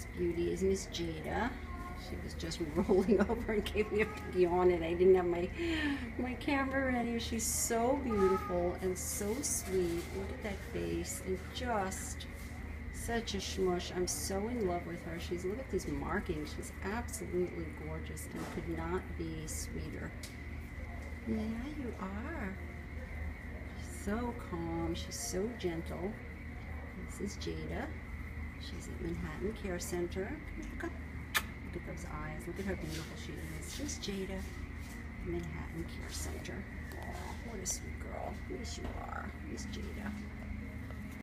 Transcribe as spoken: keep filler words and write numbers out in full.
This beauty is Miss Jada. She was just rolling over and gave me a big yawn, and I didn't have my my camera ready. She's so beautiful and so sweet. Look at that face, and just such a schmush. I'm so in love with her. She's, look at these markings. She's absolutely gorgeous and could not be sweeter. Yeah, you are. She's so calm. She's so gentle. This is Jada. She's at Manhattan Care Center. Look up. Look at those eyes. Look at how beautiful she is. She's Jada, Manhattan Care Center. Oh, what a sweet girl. Yes, you are. Miss Jada.